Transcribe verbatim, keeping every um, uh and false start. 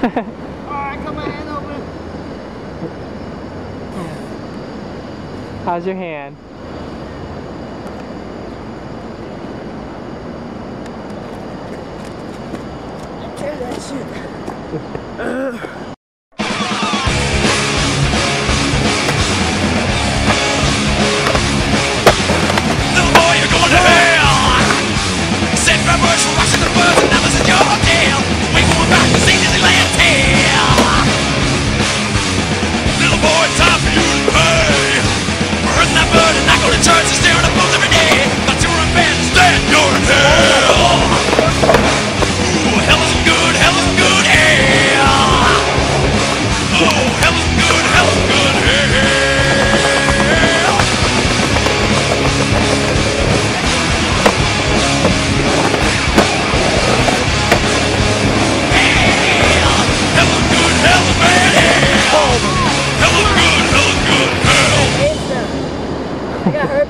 Alright, cut my hand open. How's your hand? Tear that shit. uh. I got hurt.